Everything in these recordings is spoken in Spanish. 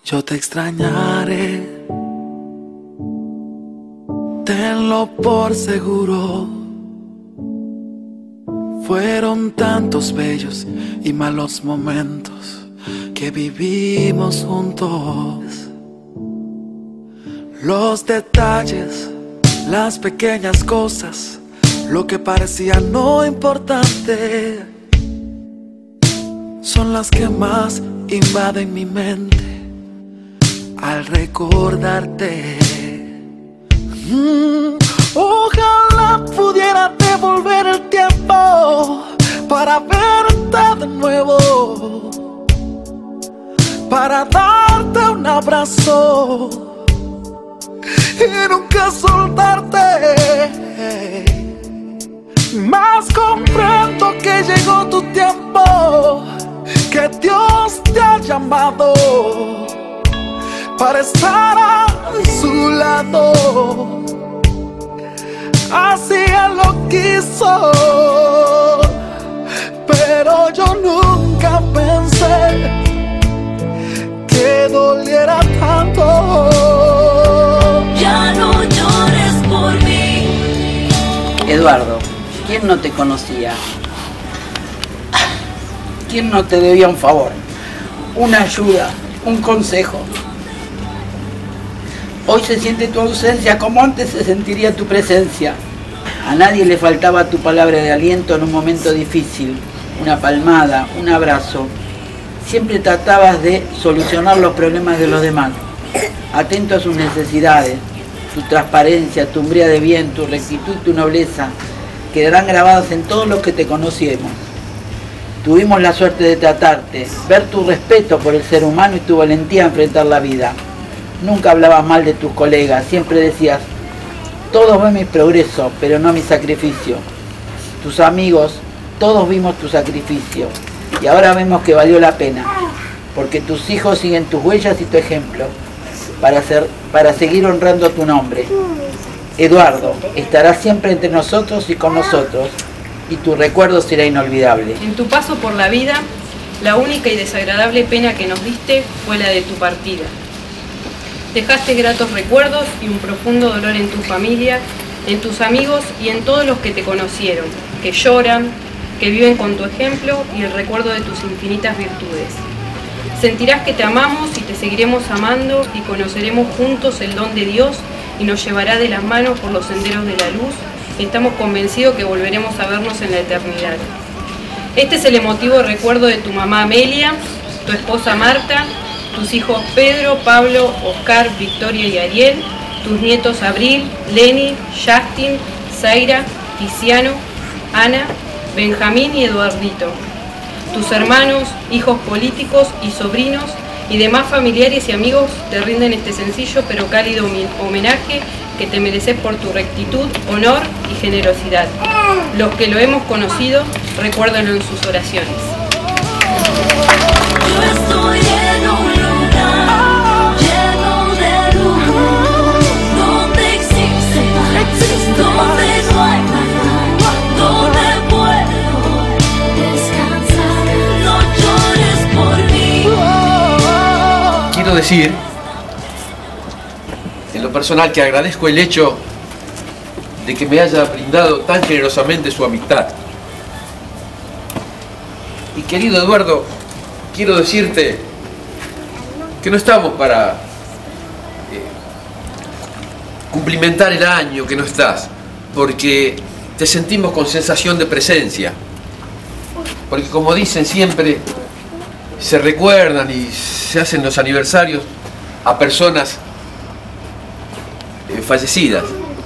Yo te extrañaré, tenlo por seguro. Fueron tantos bellos y malos momentos que vivimos juntos. Los detalles, las pequeñas cosas, lo que parecía no importante, son las que más invaden mi mente al recordarte. Ojalá pudiera devolver el tiempo para verte de nuevo, para darte un abrazo y nunca soltarte. Mas comprendo que llegó tu tiempo, que Dios te ha llamado para estar a su lado. Así Él lo quiso, pero yo nunca pensé que doliera tanto. Ya no llores por mí. Eduardo, ¿quién no te conocía? ¿Quién no te debía un favor? Una ayuda, un consejo. Hoy se siente tu ausencia como antes se sentiría tu presencia. A nadie le faltaba tu palabra de aliento en un momento difícil, una palmada, un abrazo. Siempre tratabas de solucionar los problemas de los demás, atento a sus necesidades. Tu transparencia, tu umbría de bien, tu rectitud y tu nobleza quedarán grabadas en todos los que te conocimos. Tuvimos la suerte de tratarte, ver tu respeto por el ser humano y tu valentía a enfrentar la vida. Nunca hablabas mal de tus colegas, siempre decías, todos ven mi progreso, pero no mi sacrificio. Tus amigos, todos vimos tu sacrificio y ahora vemos que valió la pena, porque tus hijos siguen tus huellas y tu ejemplo, para seguir honrando tu nombre. Eduardo, estarás siempre entre nosotros y con nosotros, y tu recuerdo será inolvidable. En tu paso por la vida, la única y desagradable pena que nos diste fue la de tu partida. Dejaste gratos recuerdos y un profundo dolor en tu familia, en tus amigos y en todos los que te conocieron, que lloran, que viven con tu ejemplo y el recuerdo de tus infinitas virtudes. Sentirás que te amamos y te seguiremos amando y conoceremos juntos el don de Dios y nos llevará de las manos por los senderos de la luz. Estamos convencidos que volveremos a vernos en la eternidad. Este es el emotivo recuerdo de tu mamá Amelia, tu esposa Marta, tus hijos Pedro, Pablo, Oscar, Victoria y Ariel, tus nietos Abril, Lenny, Justin, Zaira, Tiziano, Ana, Benjamín y Eduardito, tus hermanos, hijos políticos y sobrinos y demás familiares y amigos te rinden este sencillo pero cálido homenaje que te mereces por tu rectitud, honor y generosidad. Los que lo hemos conocido, recuérdenlo en sus oraciones. Yo estoy en un lugar lleno de luz, donde existe paz, donde no hay maldad, donde puedo descansar. No llores por mí. Quiero decir, en lo personal, que agradezco el hecho de que me haya brindado tan generosamente su amistad. Y querido Eduardo, quiero decirte que no estamos para cumplimentar el año que no estás, porque te sentimos con sensación de presencia. Porque como dicen siempre, se recuerdan y se hacen los aniversarios a personas fallecidas.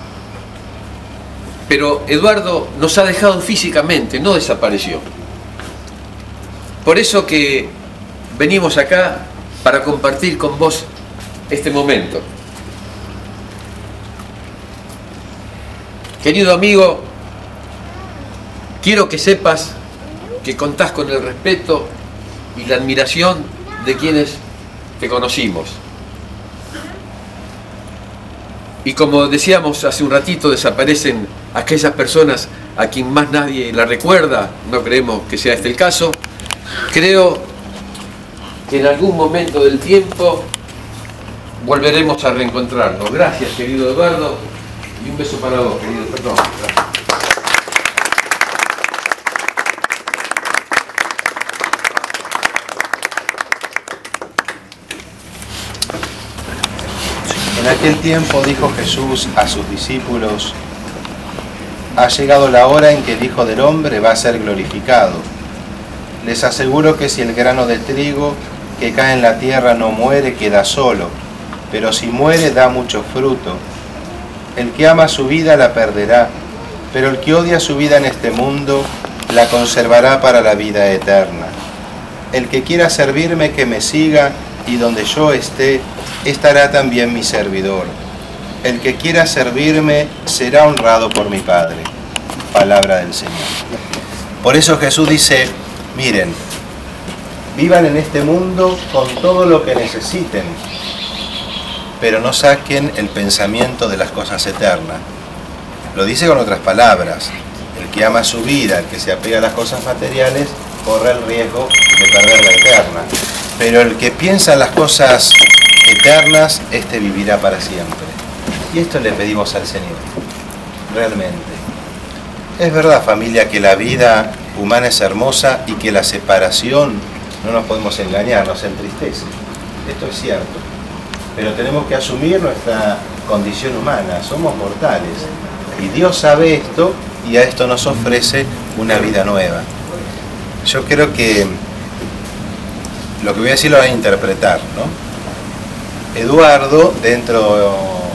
Pero Eduardo nos ha dejado físicamente, no desapareció. Por eso que venimos acá para compartir con vos este momento. Querido amigo, quiero que sepas que contás con el respeto y la admiración de quienes te conocimos. Y como decíamos hace un ratito, desaparecen aquellas personas a quien más nadie la recuerda. No creemos que sea este el caso. Creo que en algún momento del tiempo volveremos a reencontrarnos. Gracias, querido Eduardo, y un beso para vos, querido. Perdón. Gracias. En aquel tiempo dijo Jesús a sus discípulos: ha llegado la hora en que el Hijo del Hombre va a ser glorificado. Les aseguro que si el grano de trigo que cae en la tierra no muere, queda solo, pero si muere da mucho fruto. El que ama su vida la perderá, pero el que odia su vida en este mundo la conservará para la vida eterna. El que quiera servirme, que me siga, y donde yo esté, estará también mi servidor. El que quiera servirme será honrado por mi Padre. Palabra del Señor. Por eso Jesús dice: miren, vivan en este mundo con todo lo que necesiten, pero no saquen el pensamiento de las cosas eternas. Lo dice con otras palabras: el que ama su vida, el que se apega a las cosas materiales, corre el riesgo de perder la eterna. Pero el que piensa en las cosas eternas, este vivirá para siempre. Y esto le pedimos al Señor, realmente. Es verdad, familia, que la vida humana es hermosa y que la separación, no nos podemos engañar, nos entristece. Esto es cierto. Pero tenemos que asumir nuestra condición humana, somos mortales. Y Dios sabe esto y a esto nos ofrece una vida nueva. Yo creo que lo que voy a decir lo van a interpretar, ¿no? Eduardo, dentro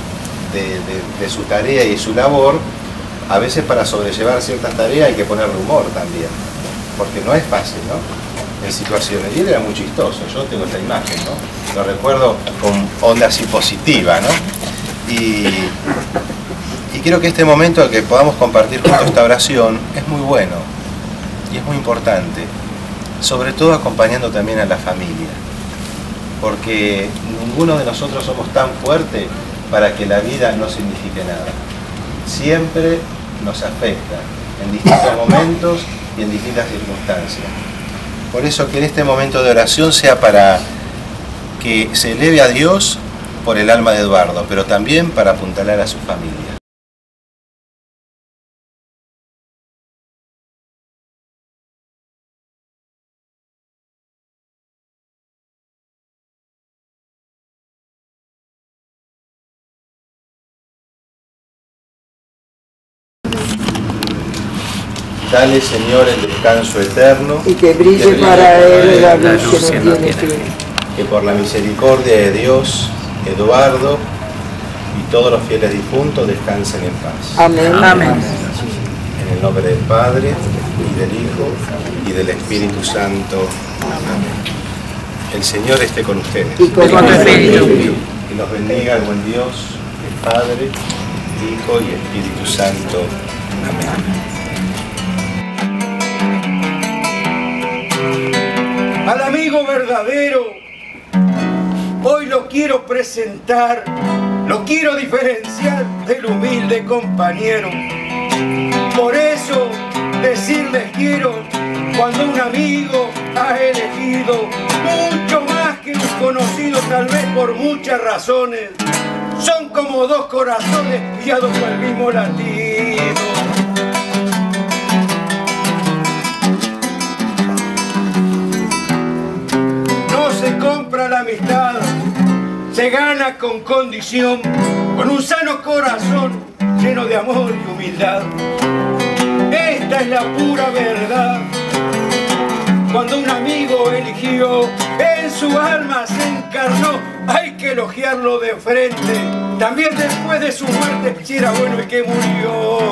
de su tarea y su labor, a veces para sobrellevar ciertas tareas hay que ponerle humor también, porque no es fácil, ¿no? En situaciones. Y él era muy chistoso, yo tengo esta imagen, ¿no? Lo recuerdo con onda así positiva, ¿no? Y creo que este momento en que podamos compartir juntos esta oración es muy bueno y es muy importante, sobre todo acompañando también a la familia, porque ninguno de nosotros somos tan fuertes para que la vida no signifique nada. Siempre nos afecta en distintos momentos y en distintas circunstancias. Por eso que en este momento de oración sea para que se eleve a Dios por el alma de Eduardo, pero también para apuntalar a su familia. Dale, Señor, el descanso eterno, y que brille para él la luz que no tiene fin. Que por la misericordia de Dios, Eduardo y todos los fieles difuntos descansen en paz. Amén. Amén. En el nombre del Padre, y del Hijo, y del Espíritu Santo. Amén. El Señor esté con ustedes. Y con tu espíritu. Y los bendiga el buen Dios, el Padre, Hijo y Espíritu Santo. Amén. Al amigo verdadero, hoy lo quiero presentar, lo quiero diferenciar del humilde compañero. Por eso decirles quiero, cuando un amigo ha elegido, mucho más que un conocido, tal vez por muchas razones, son como dos corazones guiados por el mismo latido. Se compra la amistad, se gana con condición, con un sano corazón lleno de amor y humildad. Esta es la pura verdad. Cuando un amigo eligió, en su alma se encarnó, hay que elogiarlo de frente, también después de su muerte, si era bueno el que murió.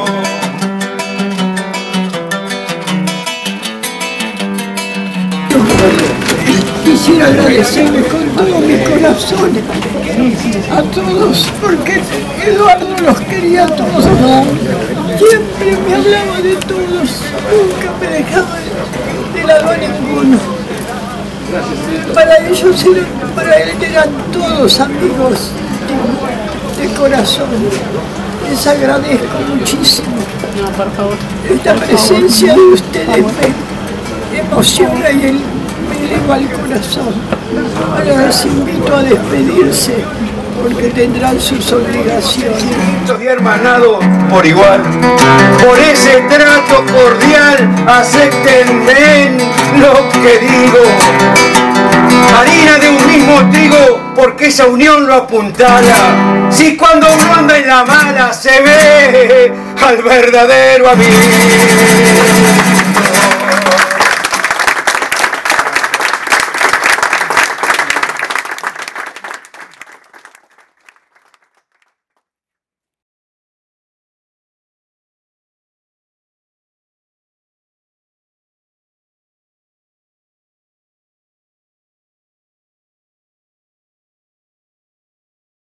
Quisiera agradecerle con todo mi corazón a todos, porque Eduardo los quería a todos. Siempre me hablaba de todos, nunca me dejaba de lado a ninguno. Para él eran todos amigos de corazón. Les agradezco muchísimo. Esta presencia de ustedes me emociona y me eleva al corazón. Ahora les invito a despedirse porque tendrán sus obligaciones. Y hermanados por igual, por ese trato cordial, acéptenme lo que digo. Harina de un mismo trigo, porque esa unión lo apuntala. Si cuando uno anda en la mala se ve al verdadero amigo.